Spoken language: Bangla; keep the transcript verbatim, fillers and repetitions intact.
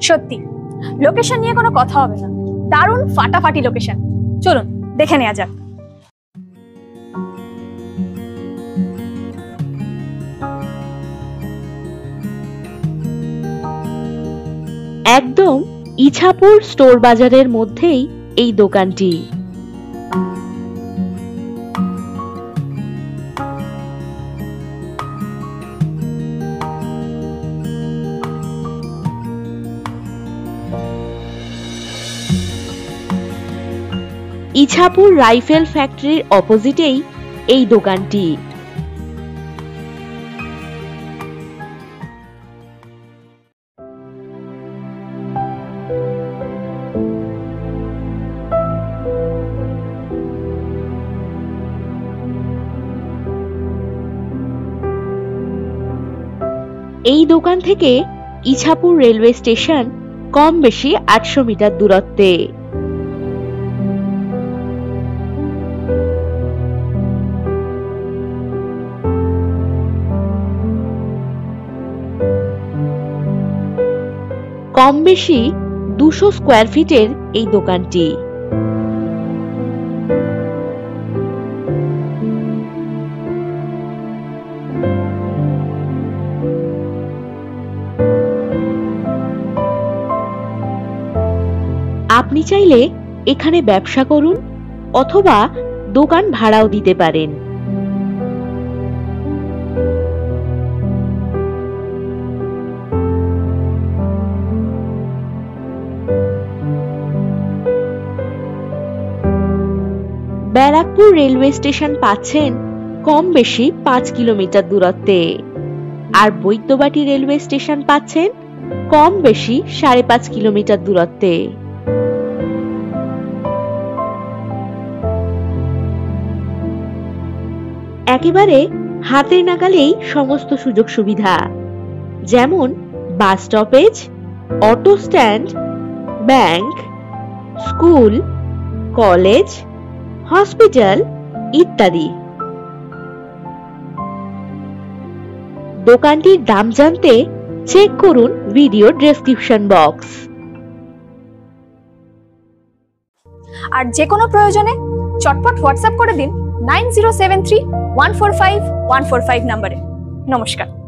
সত্যি লোকেশন নিয়ে কোনো কথা হবে না, দারুণ ফাটাফাটি লোকেশন। চলুন দেখে নেওয়া যাক। একদম ইছাপুর স্টোর বাজারের মধ্যেই এই দোকানটি। ইছাপুর রাইফেল ফ্যাক্টরির অপোজিটেই এই দোকানটি। এই দোকান থেকে ইছাপুর রেলওয়ে স্টেশন কম বেশি আটশো মিটার দূরত্বে। কম বেশি দুশো স্কোয়ার ফিটের এই দোকানটি। আপনি চাইলে এখানে ব্যবসা করুন অথবা দোকান ভাড়াও দিতে পারেন। ব্যারাকপুর রেলওয়ে স্টেশন পাচ্ছেন কম বেশি পাঁচ কিলোমিটার দূরত্বে, আর বৈদ্যবাটি রেলওয়ে স্টেশন পাচ্ছেন কম বেশি সাড়ে পাঁচ কিলোমিটার দূরত্বে। একেবারে হাতের নাগালেই সমস্ত সুযোগ সুবিধা, যেমন bus stoppage, auto stand, bank, school, college, hospital ইত্যাদি। দোকানটির দাম জানতে চেক করুন ভিডিও ডেসক্রিপশন বক্স। আর যে কোনো প্রয়োজনে চটপট হোয়াটসঅ্যাপ করে দিন nine zero seven three one four five one four five নম্বরে। নমস্কার।